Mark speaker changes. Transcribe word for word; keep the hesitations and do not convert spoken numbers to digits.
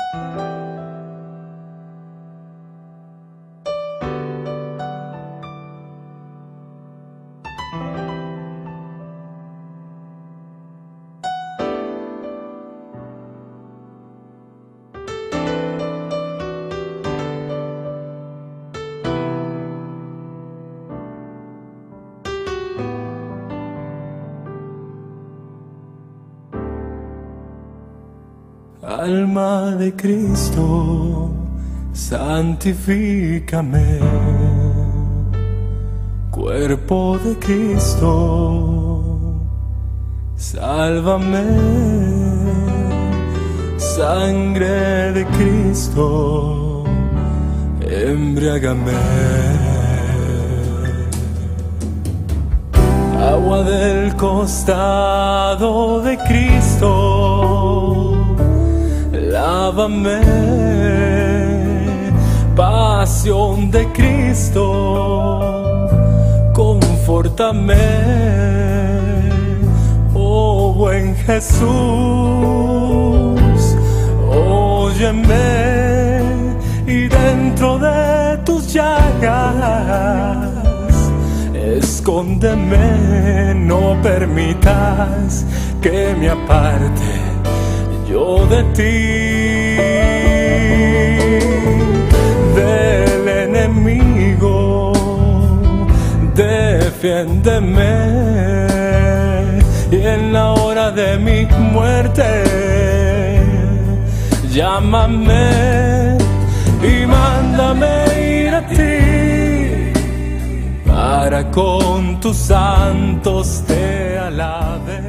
Speaker 1: Alma de Cristo, santifícame. Cuerpo de Cristo, sálvame. Sangre de Cristo, embriágame. Agua del costado de Cristo, lávame. Pasión de Cristo, confórtame. Oh buen Jesús, óyeme, y dentro de tus llagas escóndeme. No permitas que me aparte yo de ti, del enemigo, defiéndeme, y en la hora de mi muerte, llámame y mándame ir a ti, para con tus santos te alabe.